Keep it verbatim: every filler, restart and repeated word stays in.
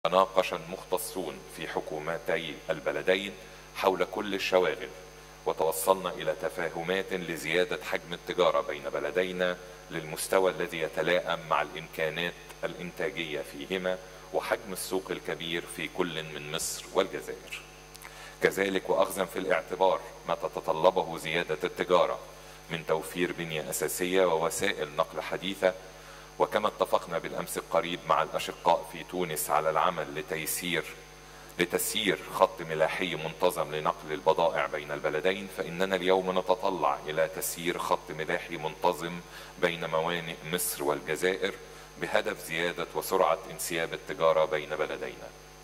تناقش المختصون في حكومتي البلدين حول كل الشواغل، وتوصلنا إلى تفاهمات لزيادة حجم التجارة بين بلدينا للمستوى الذي يتلائم مع الإمكانات الإنتاجية فيهما وحجم السوق الكبير في كل من مصر والجزائر. كذلك وأخذا في الاعتبار ما تتطلبه زيادة التجارة من توفير بنية أساسية ووسائل نقل حديثة، وكما اتفقنا بالأمس القريب مع الأشقاء في تونس على العمل لتيسير لتسيير خط ملاحي منتظم لنقل البضائع بين البلدين، فإننا اليوم نتطلع إلى تسيير خط ملاحي منتظم بين موانئ مصر والجزائر بهدف زيادة وسرعة انسياب التجارة بين بلدينا.